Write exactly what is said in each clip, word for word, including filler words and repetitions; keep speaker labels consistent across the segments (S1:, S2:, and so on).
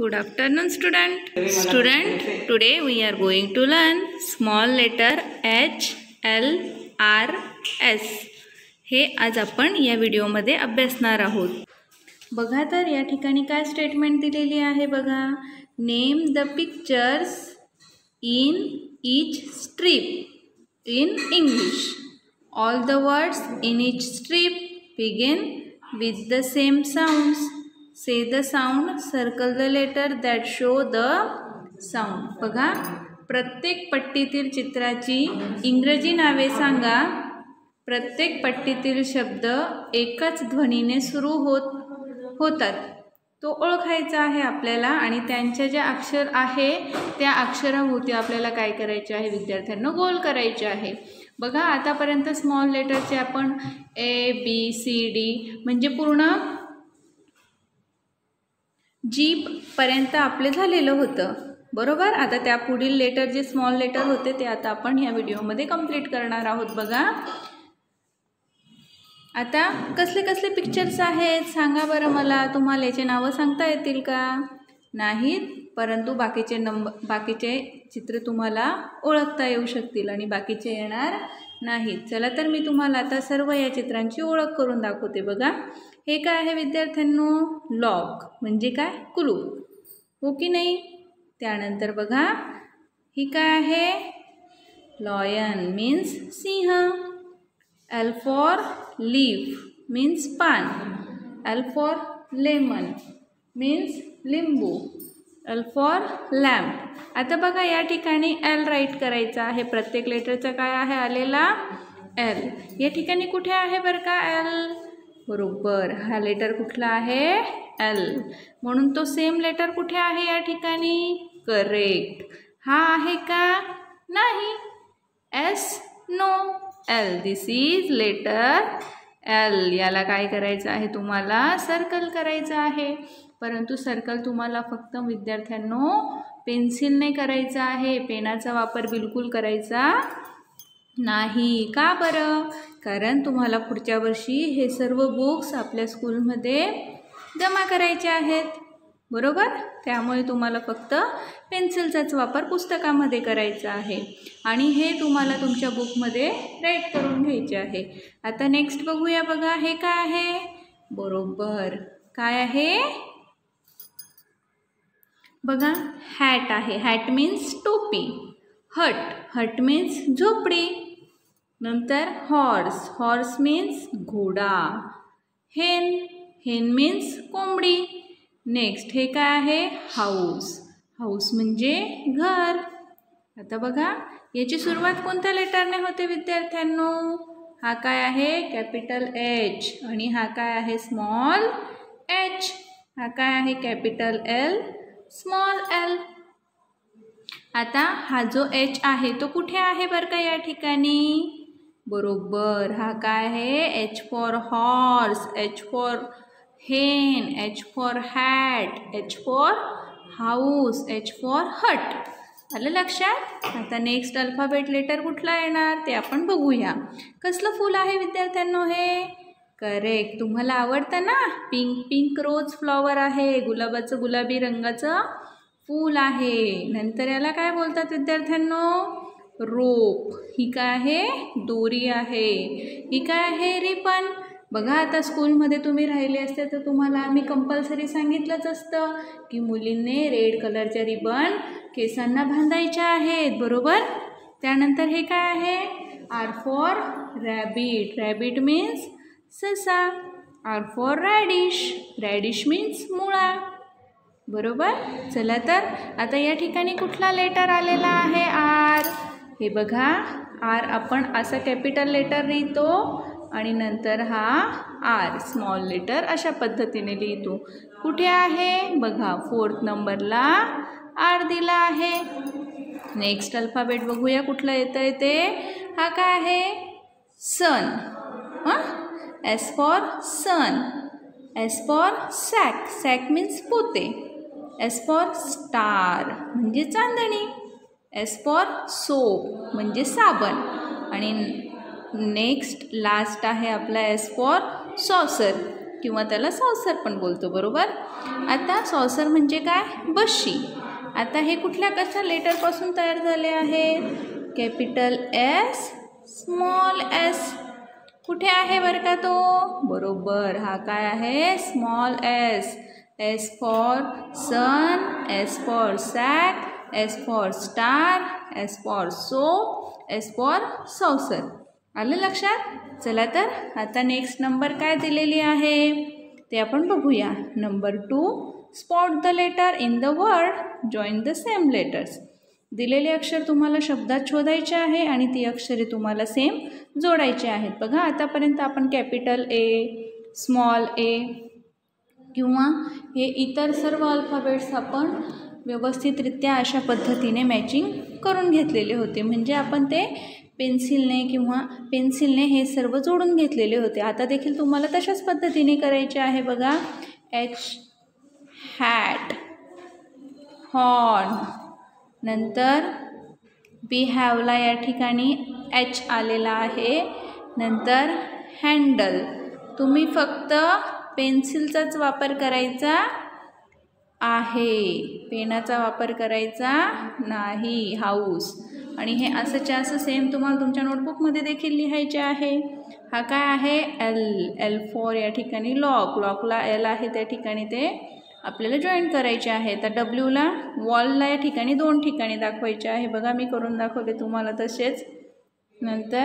S1: Good afternoon, student. Student, today we are going to learn small letter H, L, R, S. हे आज आपण या व्हिडिओमध्ये अभ्यासणार आहोत. बघा तर या ठिकाणी काय स्टेटमेंट दिलेली आहे बघा. Name the pictures in each strip in English. All the words in each strip begin with the same sounds. Say the sound, circle the letter that show the sound. बघा, प्रत्येक पट्टीतील चित्राची इंग्रजी नावे सांगा. प्रत्येक पट्टीतील शब्द एकाच ध्वनीने सुरू होत होतात तो ओळखायचा आहे आपल्याला. आणि त्यांच्या ज्या अक्षर आहे त्या अक्षराभोवती आपल्याला काय करायचे आहे विद्यार्थ्यांना गोल करायचे आहे. बघा, आतापर्यंत स्मॉल लेटरचे आपण ए बी सी डी म्हणजे पूर्ण जी पर्यंत आपले झालेलं होतं बरोबर. आता त्या पुढील लेटर जे स्मॉल लेटर होते ते आता आपण या व्हिडिओमध्ये कंप्लीट करणार आहोत. बघा, आता कसले कसले पिक्चर्स आहेत सांगा बरं मला. तुम्हाला याचे नावं सांगता येतील का? नाहीत, परंतु बाकीचे नंबर बाकीचे चित्र तुम्हाला ओळखता येऊ शकतील आणि बाकीचे येणार नाहीत. चला तर मी तुम्हाला आता सर्व या चित्रांची ओळख करून दाखवते. बघा, हे काय आहे विद्यार्थ्यांनो? लॉक म्हणजे काय? कुलूप, हो की नाही. त्यानंतर बघा, ही काय आहे? लॉयन मीन्स सिंह. एल फॉर लीफ मीन्स पान. एल फॉर लेमन मीन्स लिंबू. L for lamp. आता बघा, या ठिकाणी एल राईट करायचा आहे. प्रत्येक लेटरचा काय आहे आलेला? एल. या ठिकाणी कुठे आहे बरं का एल? बरोबर, हा लेटर कुठला आहे? एल. म्हणून तो सेम लेटर कुठे आहे या ठिकाणी? करेक्ट. हा आहे का? नाही. S? No. L. This is letter L. याला काय करायचं आहे तुम्हाला? सर्कल करायचं आहे. परंतु सर्कल तुम्हाला फक्त विद्यार्थ्यांनो पेन्सिलने करायचा आहे. पेनाचा वापर बिलकुल करायचा नाही. का बरं? कारण तुम्हाला पुढच्या वर्षी हे सर्व बुक्स आपल्या स्कूलमध्ये जमा करायचे आहेत बरोबर. त्यामुळे तुम्हाला फक्त पेन्सिलचाच वापर पुस्तकामध्ये करायचा आहे आणि हे तुम्हाला तुमच्या बुकमध्ये राईट करून घ्यायचे आहे. आता नेक्स्ट बघूया. बघा, हे काय आहे? बरोबर, काय आहे? बघा, हॅट आहे. हॅट मीन्स टोपी. हट, हट मीन्स झोपडी. नंतर हॉर्स, हॉर्स मीन्स घोडा. हेन, हेन मीन्स कोंबडी. नेक्स्ट हे काय आहे? हाऊस, हाऊस म्हणजे घर. आता बघा, याची सुरुवात कोणत्या लेटरने होते विद्यार्थ्यांनो? हा काय आहे? Capital H. आणि हा काय आहे? Small H. हा काय आहे? Capital L, small L. आता हा जो एच आहे तो कुठे आहे बरं का या ठिकाणी? बरोबर, हा काय आहे? H for horse, H for hen, H for hat, H for house, H for hut. आलं लक्षात? आता नेक्स्ट अल्फाबेट लेटर कुठला येणार ते आपण बघूया. कसलं फूल आहे विद्यार्थ्यांनो हे? करेक्ट, तुम्हाला आवडतं ना? पिंक पिंक रोज फ्लॉवर आहे. गुलाबाचं गुलाबी रंगाचं फूल आहे. नंतर याला काय बोलतात विद्यार्थ्यांनो? रोप. ही काय आहे? दोरी आहे. ही काय आहे? रिबन. बघा, आता स्कूलमध्ये तुम्ही राहिले असते तर तुम्हाला आम्ही कंपल्सरी सांगितलंच असतं की मुलींनी रेड कलरच्या रिबन केसांना बांधायच्या आहेत बरोबर. त्यानंतर हे काय आहे? R for rabbit. Rabbit means ससा. R for radish. Radish means मुळा बरोबर. चला तर आता या ठिकाणी कुठला लेटर आलेला आहे? आर. हे बघा, आर आपण असं कॅपिटल लेटर लिहितो आणि नंतर हा आर स्मॉल लेटर अशा पद्धतीने लिहितो. कुठे आहे? बघा, फोर्थ नंबरला आर दिला आहे. नेक्स्ट अल्फाबेट बघूया कुठलं येतं आहे ते. हा काय आहे? सन. हां, S for sun. S for sack. Sack means पोते. एस फॉर स्टार म्हणजे चांदणी. एस फॉर सोप म्हणजे साबण. आणि नेक्स्ट लास्ट आहे आपला एस फॉर सॉसर. किंवा त्याला सॉसर पण बोलतो, बरोबर. आता सॉसर म्हणजे काय, बशी. आता हे कुठल्या कशा लेटरपासून तयार झाले आहेत, कॅपिटल एस स्मॉल एस. कुठे आहे बरं का तो, बरोबर हा काय आहे, small S. S for sun, S for sack, S for star, S for soap, S for saucer. आलं लक्षात. चला तर आता नेक्स्ट नंबर काय दिलेली आहे ते आपण बघूया. Number two, spot the letter in the word, join the same letters. दिलेले अक्षर तुम्हाला शब्दात शोधायचे आहे आणि ती अक्षरे तुम्हाला सेम जोडायची आहेत. बघा आतापर्यंत आपण कॅपिटल ए, स्मॉल ए किंवा हे इतर सर्व अल्फाबेट्स आपण व्यवस्थितरित्या अशा पद्धतीने मॅचिंग करून घेतलेले होते. म्हणजे आपण ते पेन्सिलने किंवा पेन्सिलने हे सर्व जोडून घेतलेले होते. आता देखील तुम्हाला तशाच पद्धतीने करायचे आहे. बघा एच हॅट, हॉर्न, नंतर बी हॅवला या ठिकाणी एच आलेला आहे, नंतर हँडल. तुम्ही फक्त पेन्सिलचाच वापर करायचा आहे, पेनाचा वापर करायचा नाही. हाऊस. आणि हे असंच्या असं सेम तुम्हाला तुमच्या नोटबुकमध्ये देखील लिहायचे आहे. हा काय आहे, एल. एल फॉर या ठिकाणी लॉक, लॉकला एल आहे त्या ठिकाणी ते आपल्याला जॉईन करायचे आहे. तर डब्ल्यूला वॉलला या ठिकाणी दोन ठिकाणी दाखवायचे आहे. बघा मी करून दाखवले तुम्हाला तसेच. नंतर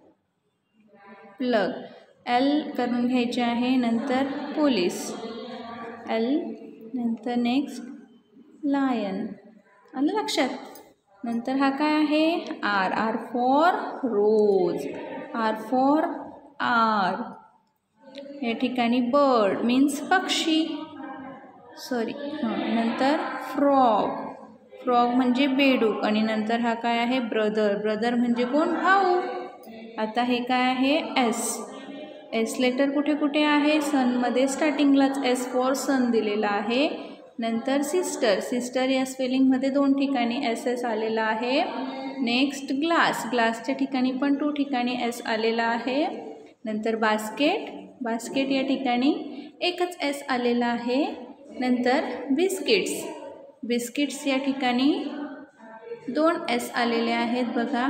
S1: प्लग, एल करून घ्यायचे आहे. नंतर पोलीस, एल. नंतर नेक्स्ट लायन. आलं लक्षात. नंतर हा काय आहे, R. R for rose, R for R. या ठिकाणी बर्ड मीन्स पक्षी, सॉरी हां. नंतर फ्रॉग, फ्रॉग म्हणजे बेडूक. आणि नंतर हा काय आहे, ब्रदर. ब्रदर म्हणजे कोण, भाऊ. आता हे काय आहे, एस. एस लेटर कुठे कुठे आहे, सनमध्ये स्टार्टिंगलाच एस फॉर सन दिलेला आहे. नंतर सिस्टर, सिस्टर या स्पेलिंगमध्ये दोन ठिकाणी एस एस आलेला आहे. नेक्स्ट ग्लास, ग्लासच्या ठिकाणी पण टू ठिकाणी एस आलेला आहे. नंतर बास्केट, बास्केट या ठिकाणी एकच एस आलेला आहे. नंतर बिस्किट्स, बिस्किट्स या ठिकाणी दोन एस आलेले आहेत. बघा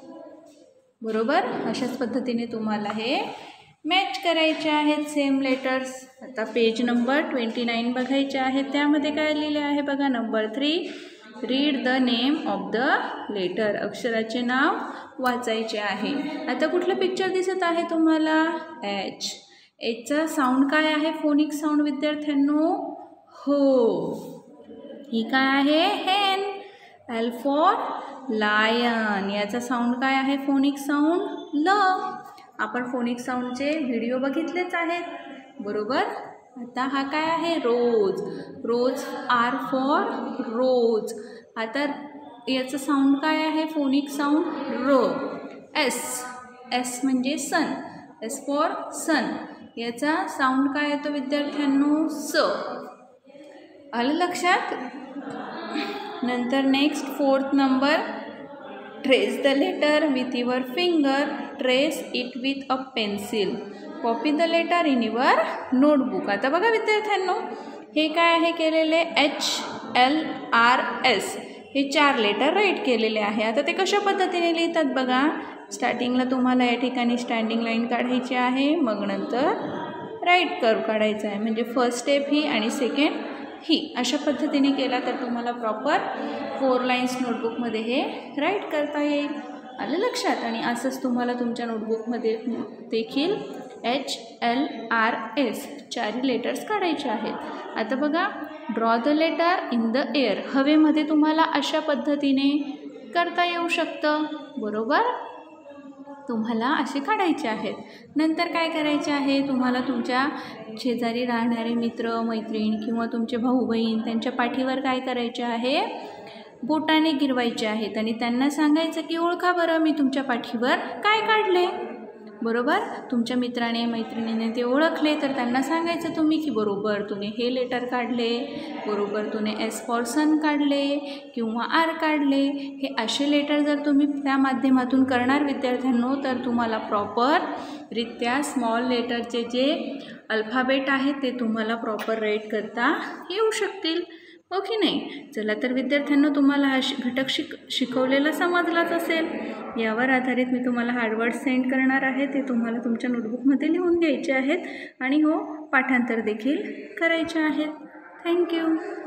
S1: बरोबर. अशाच पद्धतीने तुम्हाला हे मॅच करायचे आहेत सेम लेटर्स. आता पेज नंबर ट्वेंटी नाईन बघायचे आहेत. त्यामध्ये काय लिहिले आहे बघा. Number three, read the name of the letter. अक्षराचे नाव वाचायचे आहे. आता कुठलं पिक्चर दिसत आहे तुम्हाला, एच. एचचा साऊंड काय आहे, फोनिक साऊंड विद्यार्थ्यांनो, हो. ही काय आहे, हेन. L for lion. याचा साऊंड काय आहे, फोनिक साऊंड, ल. आपण फोनिक साऊंडचे व्हिडिओ बघितलेच आहेत, बरोबर. आता हा काय आहे, रोज. रोज, आर फॉर रोज. आता याचं साऊंड काय आहे, फोनिक साऊंड, र. एस. एस म्हणजे सन, एस फॉर सन. याचा साऊंड काय येतो विद्यार्थ्यांनो, स. आलं लक्षात. नंतर next fourth number, trace the letter with your finger, trace it with a pencil, copy the letter in your notebook. आता बघा विद्यार्थ्यांनो, हे काय आहे केलेले, एच एल आर एस हे चार लेटर राईट केलेले आहे. आता ते कशा पद्धतीने लिहितात बघा. स्टार्टिंगला तुम्हाला या ठिकाणी स्टँडिंग लाईन काढायची आहे, मग नंतर राईट कर्व काढायचा आहे. म्हणजे फर्स्ट स्टेप ही आणि सेकंड ही. अशा पद्धतीने केला तर तुम्हाला प्रॉपर फोर लाईन्स नोटबुकमध्ये हे राईट करता येईल. आलं लक्षात. आणि असंच तुम्हाला तुमच्या नोटबुकमध्ये देखील एच एल आर एस चारही लेटर्स काढायचे आहेत. आता बघा, draw the letter in the air. हवेमध्ये तुम्हाला अशा पद्धतीने करता येऊ शकतं, बरोबर. तुम्हाला असे काढायचे आहेत. नंतर काय करायचे आहे, तुम्हाला तुमच्या शेजारी राहणारे मित्र मैत्रीण किंवा तुमचे भाऊ बहीण त्यांच्या पाठीवर काय करायचे आहे, बोटाने गिरवायचे आहेत आणि त्यांना सांगायचं की ओळखा बरं मी तुमच्या पाठीवर काय काढले. बरोबर. तुमच्या मित्राने मैत्रिणीने ते ओळखले तर त्यांना सांगायचं तुम्ही की बरोबर तुने हे लेटर काढले, बरोबर तुने एस फॉर सन काढले किंवा आर काढले. हे असे लेटर जर तुम्ही त्या माध्यमातून करणार विद्यार्थ्यांनो तर तुम्हाला प्रॉपररित्या स्मॉल लेटरचे जे अल्फाबेट आहेत ते तुम्हाला प्रॉपर राईट करता येऊ शकतील. हो की नाही. चला तर विद्यार्थ्यांनो तुम्हाला हा घटक शिक शिकवलेला समजलाच असेल. यावर आधारित मी तुम्हाला हार्डवर्ड सेंड करणार आहे, ते तुम्हाला तुमच्या नोटबुकमध्ये लिहून घ्यायचे आहेत आणि हो पाठांतर देखील करायचे आहेत. थँक्यू.